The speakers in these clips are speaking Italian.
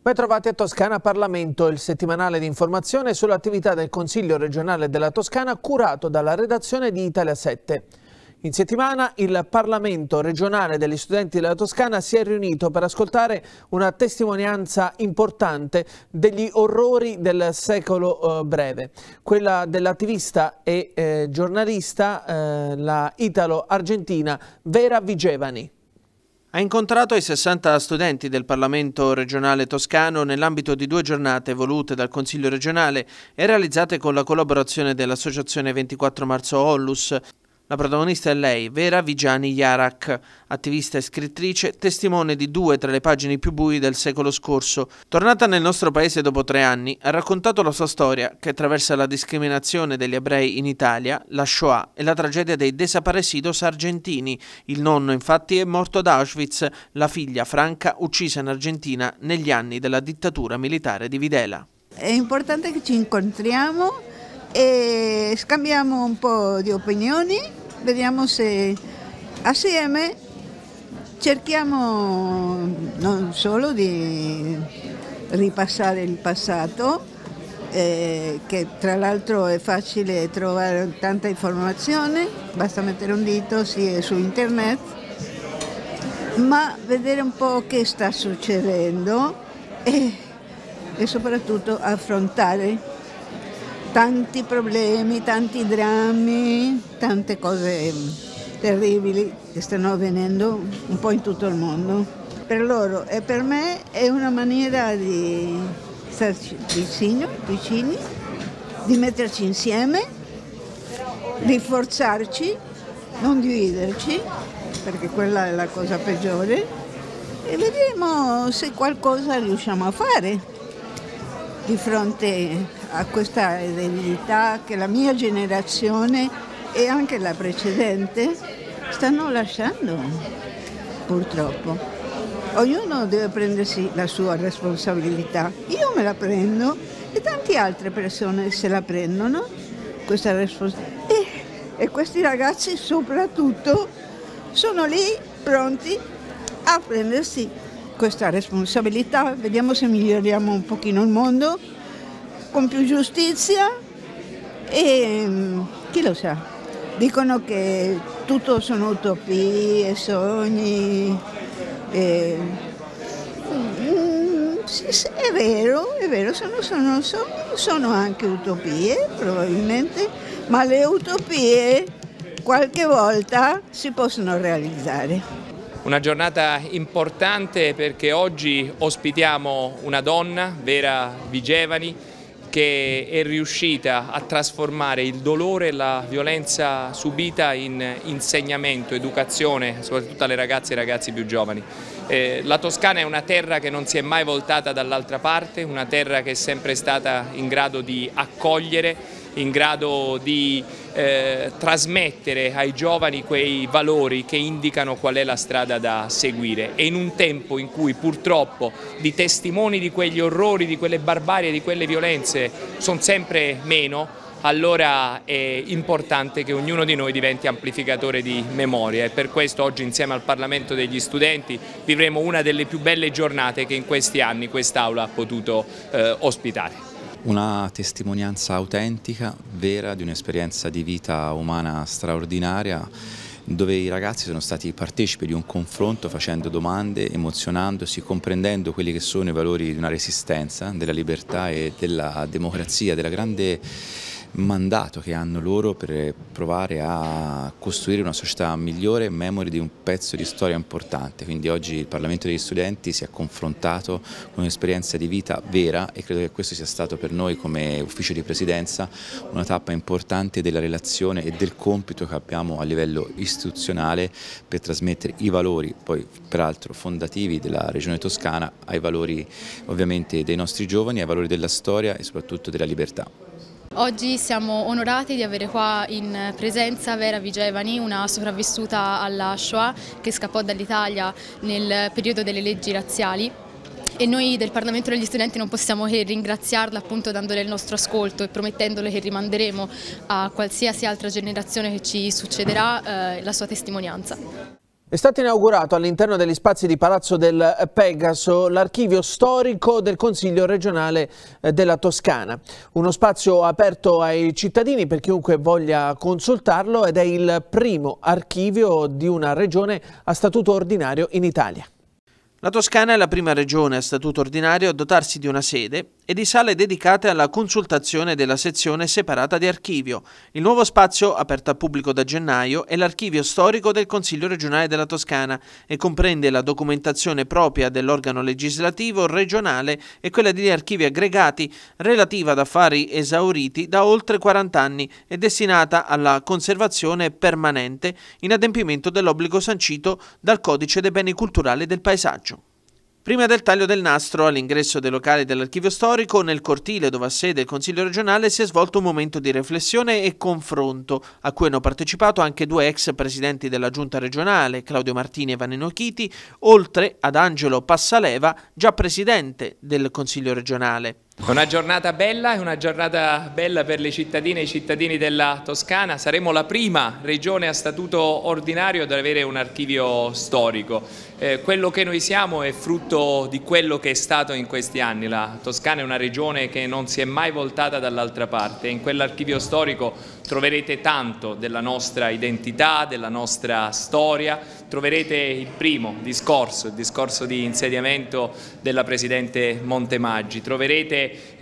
Bentrovati a Toscana Parlamento, il settimanale di informazione sull'attività del Consiglio regionale della Toscana curato dalla redazione di Italia 7. In settimana il Parlamento regionale degli studenti della Toscana si è riunito per ascoltare una testimonianza importante degli orrori del secolo breve, quella dell'attivista e giornalista la italo-argentina Vera Vigevani. Ha incontrato i 60 studenti del Parlamento regionale toscano nell'ambito di 2 giornate volute dal Consiglio regionale e realizzate con la collaborazione dell'Associazione 24 Marzo Onlus. La protagonista è lei, Vera Vigevani Jarac, attivista e scrittrice, testimone di 2 tra le pagine più bui del secolo scorso. Tornata nel nostro paese dopo 3 anni, ha raccontato la sua storia, che attraversa la discriminazione degli ebrei in Italia, la Shoah e la tragedia dei desaparecidos argentini. Il nonno, infatti, è morto ad Auschwitz, la figlia, Franca, uccisa in Argentina negli anni della dittatura militare di Videla. È importante che ci incontriamo e scambiamo un po' di opinioni, vediamo se assieme cerchiamo non solo di ripassare il passato, che tra l'altro è facile trovare tanta informazione, basta mettere un dito su internet, ma vedere un po' che sta succedendo e soprattutto affrontare tanti problemi, tanti drammi, tante cose terribili che stanno avvenendo un po' in tutto il mondo. Per loro e per me è una maniera di starci vicini, di metterci insieme, di forzarci, non dividerci, perché quella è la cosa peggiore, e vedremo se qualcosa riusciamo a fare di fronte a questa eredità che la mia generazione e anche la precedente stanno lasciando, purtroppo. Ognuno deve prendersi la sua responsabilità. Io me la prendo e tante altre persone se la prendono, questa responsabilità. E questi ragazzi soprattutto sono lì pronti a prendersi questa responsabilità. Vediamo se miglioriamo un pochino il mondo con più giustizia e chi lo sa, dicono che tutto sono utopie, sogni, è vero, sono anche utopie probabilmente, ma le utopie qualche volta si possono realizzare. Una giornata importante perché oggi ospitiamo una donna, Vera Vigevani, che è riuscita a trasformare il dolore e la violenza subita in insegnamento, educazione, soprattutto alle ragazze e ai ragazzi più giovani. La Toscana è una terra che non si è mai voltata dall'altra parte, una terra che è sempre stata in grado di accogliere, in grado di trasmettere ai giovani quei valori che indicano qual è la strada da seguire, e in un tempo in cui purtroppo di testimoni di quegli orrori, di quelle barbarie, di quelle violenze sono sempre meno, allora è importante che ognuno di noi diventi amplificatore di memoria, e per questo oggi insieme al Parlamento degli studenti vivremo una delle più belle giornate che in questi anni quest'Aula ha potuto ospitare. Una testimonianza autentica, vera, di un'esperienza di vita umana straordinaria, dove i ragazzi sono stati partecipi di un confronto, facendo domande, emozionandosi, comprendendo quelli che sono i valori di una resistenza, della libertà e della democrazia, della grande mandato che hanno loro per provare a costruire una società migliore, memoria di un pezzo di storia importante. Quindi oggi il Parlamento degli studenti si è confrontato con un'esperienza di vita vera, e credo che questo sia stato per noi come ufficio di presidenza una tappa importante della relazione e del compito che abbiamo a livello istituzionale per trasmettere i valori, poi peraltro fondativi della regione toscana, ai valori ovviamente dei nostri giovani, ai valori della storia e soprattutto della libertà. Oggi siamo onorati di avere qua in presenza Vera Vigevani, una sopravvissuta alla Shoah che scappò dall'Italia nel periodo delle leggi razziali, e noi del Parlamento degli Studenti non possiamo che ringraziarla, appunto, dandole il nostro ascolto e promettendole che rimanderemo a qualsiasi altra generazione che ci succederà la sua testimonianza. È stato inaugurato all'interno degli spazi di Palazzo del Pegaso l'archivio storico del Consiglio regionale della Toscana. Uno spazio aperto ai cittadini per chiunque voglia consultarlo ed è il primo archivio di una regione a statuto ordinario in Italia. La Toscana è la prima regione a statuto ordinario a dotarsi di una sede e di sale dedicate alla consultazione della sezione separata di archivio. Il nuovo spazio, aperto al pubblico da gennaio, è l'archivio storico del Consiglio regionale della Toscana e comprende la documentazione propria dell'organo legislativo regionale e quella degli archivi aggregati relativa ad affari esauriti da oltre 40 anni e destinata alla conservazione permanente in adempimento dell'obbligo sancito dal Codice dei beni culturali del paesaggio. Prima del taglio del nastro, all'ingresso dei locali dell'archivio storico, nel cortile dove ha sede il Consiglio regionale, si è svolto un momento di riflessione e confronto, a cui hanno partecipato anche due ex presidenti della Giunta regionale, Claudio Martini e Vannino Chiti, oltre ad Angelo Passaleva, già presidente del Consiglio regionale. Una giornata bella, è una giornata bella per le cittadine e i cittadini della Toscana. Saremo la prima regione a statuto ordinario ad avere un archivio storico. Quello che noi siamo è frutto di quello che è stato in questi anni. La Toscana è una regione che non si è mai voltata dall'altra parte. In quell'archivio storico troverete tanto della nostra identità, della nostra storia. Troverete il primo discorso, il discorso di insediamento della Presidente Montemaggi. Troverete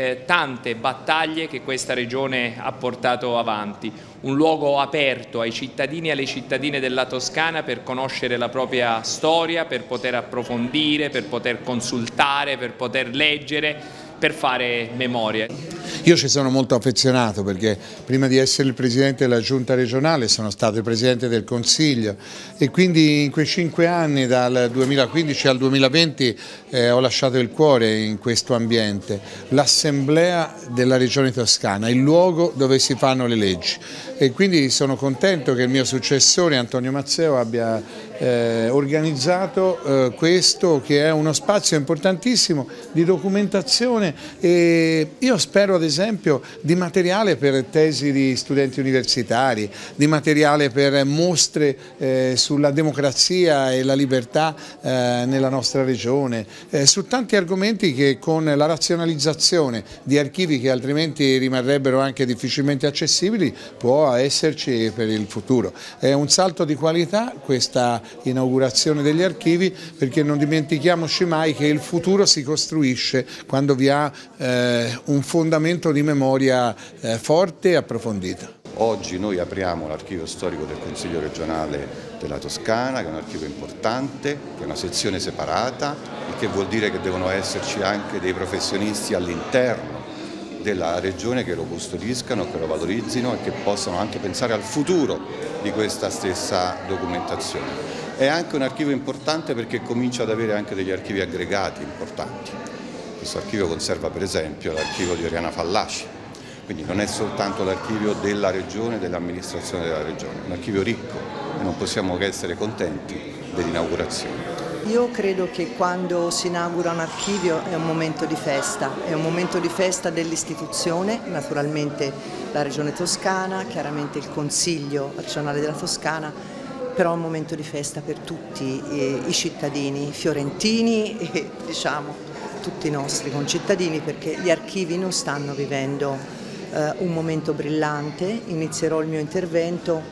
tante battaglie che questa regione ha portato avanti, un luogo aperto ai cittadini e alle cittadine della Toscana per conoscere la propria storia, per poter approfondire, per poter consultare, per poter leggere, per fare memoria. Io ci sono molto affezionato perché prima di essere il Presidente della Giunta regionale sono stato il Presidente del Consiglio e quindi in quei 5 anni, dal 2015 al 2020, ho lasciato il cuore in questo ambiente, l'Assemblea della Regione Toscana, il luogo dove si fanno le leggi. E quindi sono contento che il mio successore Antonio Mazzeo abbia organizzato questo, che è uno spazio importantissimo di documentazione, e io spero ad esempio di materiale per tesi di studenti universitari, di materiale per mostre sulla democrazia e la libertà nella nostra regione, su tanti argomenti che con la razionalizzazione di archivi che altrimenti rimarrebbero anche difficilmente accessibili può esserci per il futuro. È un salto di qualità questa inaugurazione degli archivi, perché non dimentichiamoci mai che il futuro si costruisce quando vi ha un fondamento di memoria forte e approfondita. Oggi noi apriamo l'archivio storico del Consiglio regionale della Toscana, che è un archivio importante, che è una sezione separata, il che vuol dire che devono esserci anche dei professionisti all'interno della regione che lo custodiscano, che lo valorizzino e che possano anche pensare al futuro di questa stessa documentazione. È anche un archivio importante perché comincia ad avere anche degli archivi aggregati importanti. Questo archivio conserva per esempio l'archivio di Oriana Fallaci, quindi non è soltanto l'archivio della regione, dell'amministrazione della regione, è un archivio ricco e non possiamo che essere contenti dell'inaugurazione. Io credo che quando si inaugura un archivio è un momento di festa, è un momento di festa dell'istituzione, naturalmente la Regione Toscana, chiaramente il Consiglio regionale della Toscana, però è un momento di festa per tutti i cittadini fiorentini e diciamo tutti i nostri concittadini, perché gli archivi non stanno vivendo un momento brillante. Inizierò il mio intervento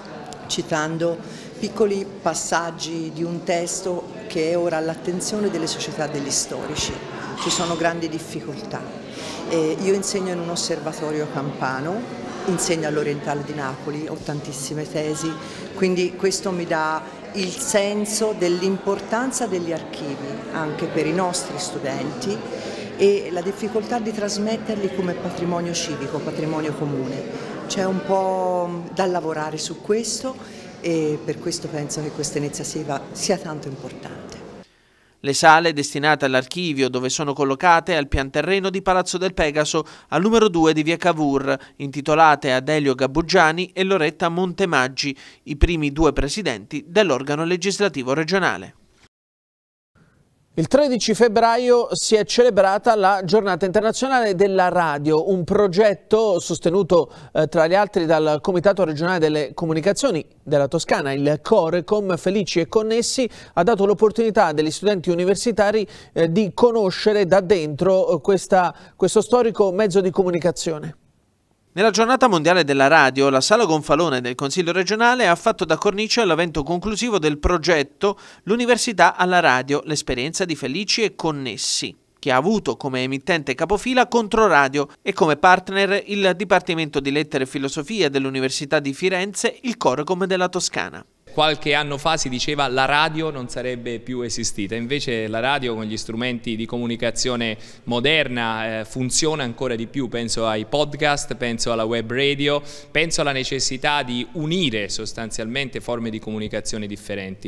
citando piccoli passaggi di un testo che è ora all'attenzione delle società degli storici. Ci sono grandi difficoltà. Io insegno in un osservatorio campano, insegno all'Orientale di Napoli, ho tantissime tesi, quindi questo mi dà il senso dell'importanza degli archivi anche per i nostri studenti e la difficoltà di trasmetterli come patrimonio civico, patrimonio comune. C'è un po' da lavorare su questo e per questo penso che questa iniziativa sia tanto importante. Le sale destinate all'archivio, dove sono collocate al pian terreno di Palazzo del Pegaso, al numero 2 di via Cavour, intitolate ad Elio Gabuggiani e Loretta Montemaggi, i primi due presidenti dell'organo legislativo regionale. Il 13 febbraio si è celebrata la Giornata Internazionale della Radio, un progetto sostenuto tra gli altri dal Comitato Regionale delle Comunicazioni della Toscana. Il Corecom Felici e Connessi ha dato l'opportunità degli studenti universitari di conoscere da dentro questo storico mezzo di comunicazione. Nella giornata mondiale della radio, la Sala Gonfalone del Consiglio regionale ha fatto da cornice all'evento conclusivo del progetto L'Università alla radio, l'esperienza di Felici e Connessi, che ha avuto come emittente capofila Controradio e come partner il Dipartimento di Lettere e Filosofia dell'Università di Firenze, il Corecom della Toscana. Qualche anno fa si diceva la radio non sarebbe più esistita, invece la radio con gli strumenti di comunicazione moderna funziona ancora di più. Penso ai podcast, penso alla web radio, penso alla necessità di unire sostanzialmente forme di comunicazione differenti.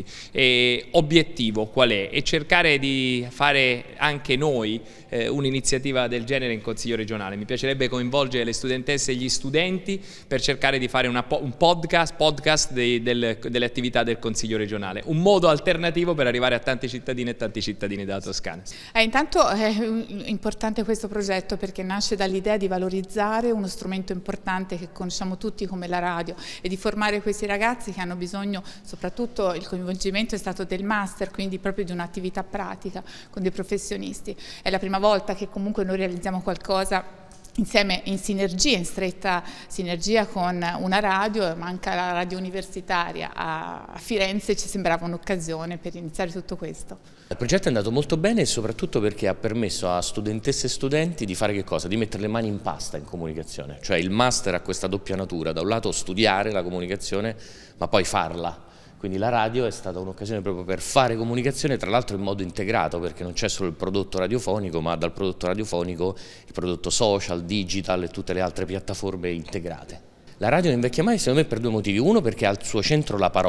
E obiettivo qual è? È cercare di fare anche noi un'iniziativa del genere in Consiglio regionale. Mi piacerebbe coinvolgere le studentesse e gli studenti per cercare di fare un podcast delle attività del Consiglio regionale, un modo alternativo per arrivare a tante cittadine e tanti cittadini della Toscana. Intanto è importante questo progetto perché nasce dall'idea di valorizzare uno strumento importante che conosciamo tutti come la radio e di formare questi ragazzi che hanno bisogno, soprattutto il coinvolgimento è stato del master, quindi proprio di un'attività pratica con dei professionisti. È la prima volta che comunque noi realizziamo qualcosa insieme, in sinergia, in stretta sinergia con una radio, manca la radio universitaria a Firenze, ci sembrava un'occasione per iniziare tutto questo. Il progetto è andato molto bene soprattutto perché ha permesso a studentesse e studenti di fare che cosa? Di mettere le mani in pasta in comunicazione, cioè il master ha questa doppia natura, da un lato studiare la comunicazione ma poi farla. Quindi la radio è stata un'occasione proprio per fare comunicazione, tra l'altro in modo integrato, perché non c'è solo il prodotto radiofonico, ma dal prodotto radiofonico il prodotto social, digital e tutte le altre piattaforme integrate. La radio non invecchia mai, secondo me, per due motivi. Uno, perché ha al suo centro la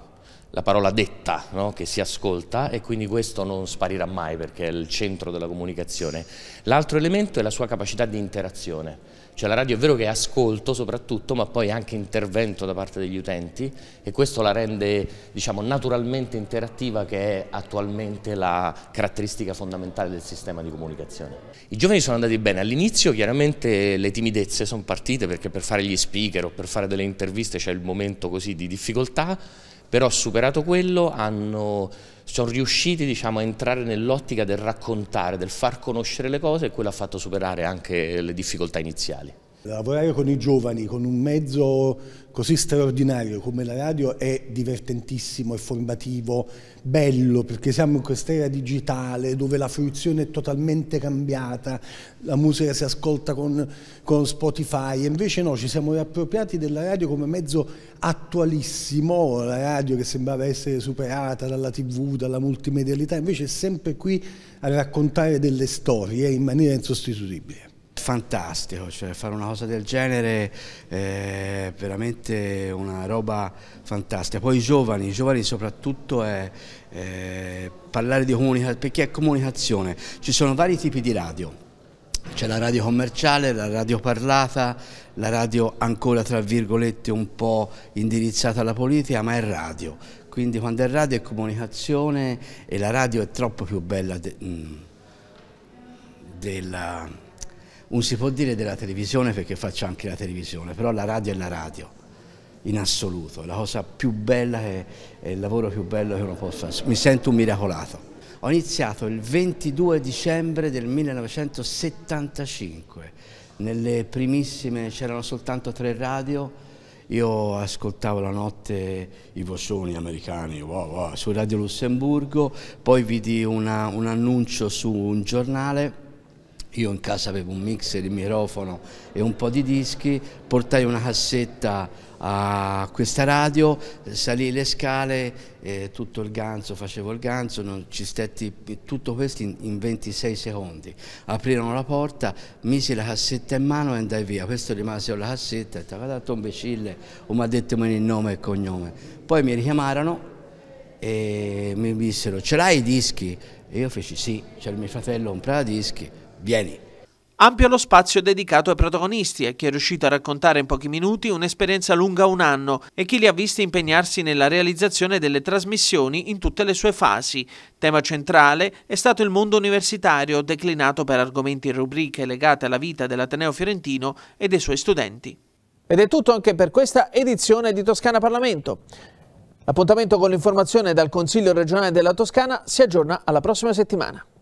parola detta, no? Che si ascolta, e quindi questo non sparirà mai perché è il centro della comunicazione. L'altro elemento è la sua capacità di interazione. Cioè la radio è vero che è ascolto soprattutto, ma poi anche intervento da parte degli utenti, e questo la rende, diciamo, naturalmente interattiva, che è attualmente la caratteristica fondamentale del sistema di comunicazione. I giovani sono andati bene, all'inizio chiaramente le timidezze sono partite perché per fare gli speaker o per fare delle interviste c'è il momento così di difficoltà, però superato quello sono riusciti, diciamo, a entrare nell'ottica del raccontare, del far conoscere le cose, e quello ha fatto superare anche le difficoltà iniziali. Lavorare con i giovani, con un mezzo così straordinario come la radio è divertentissimo, è formativo, bello, perché siamo in quest'era digitale dove la fruizione è totalmente cambiata, la musica si ascolta con Spotify, e invece no, ci siamo riappropriati della radio come mezzo attualissimo, la radio che sembrava essere superata dalla TV, dalla multimedialità, invece è sempre qui a raccontare delle storie in maniera insostituibile. Fantastico, cioè fare una cosa del genere è veramente una roba fantastica. Poi i giovani soprattutto è parlare di comunicazione, perché è comunicazione. Ci sono vari tipi di radio, c'è la radio commerciale, la radio parlata, la radio ancora tra virgolette un po' indirizzata alla politica, ma è radio. Quindi quando è radio è comunicazione, e la radio è troppo più bella non si può dire della televisione perché faccio anche la televisione, però la radio è la radio, in assoluto, è la cosa più bella, è il lavoro più bello che uno può fare. Mi sento un miracolato. Ho iniziato il 22 dicembre del 1975, nelle primissime, c'erano soltanto 3 radio, io ascoltavo la notte i vocioni americani su Radio Lussemburgo, poi vidi un annuncio su un giornale. Io in casa avevo un mixer, il microfono e un po' di dischi, portai una cassetta a questa radio, salii le scale, tutto il ganzo, facevo il ganzo, ci stetti tutto questo in 26 secondi. Aprirono la porta, misi la cassetta in mano e andai via. Questo rimase con la cassetta, e tanto imbecille, o mi ha detto il nome e cognome. Poi mi richiamarono e mi dissero: ce l'hai i dischi? E io feci sì, c'era mio fratello, comprava dischi. Vieni. Ampio lo spazio dedicato ai protagonisti, a chi è riuscito a raccontare in pochi minuti un'esperienza lunga un anno e chi li ha visti impegnarsi nella realizzazione delle trasmissioni in tutte le sue fasi. Tema centrale è stato il mondo universitario, declinato per argomenti e rubriche legate alla vita dell'Ateneo Fiorentino e dei suoi studenti. Ed è tutto anche per questa edizione di Toscana Parlamento. L'appuntamento con l'informazione dal Consiglio regionale della Toscana si aggiorna alla prossima settimana.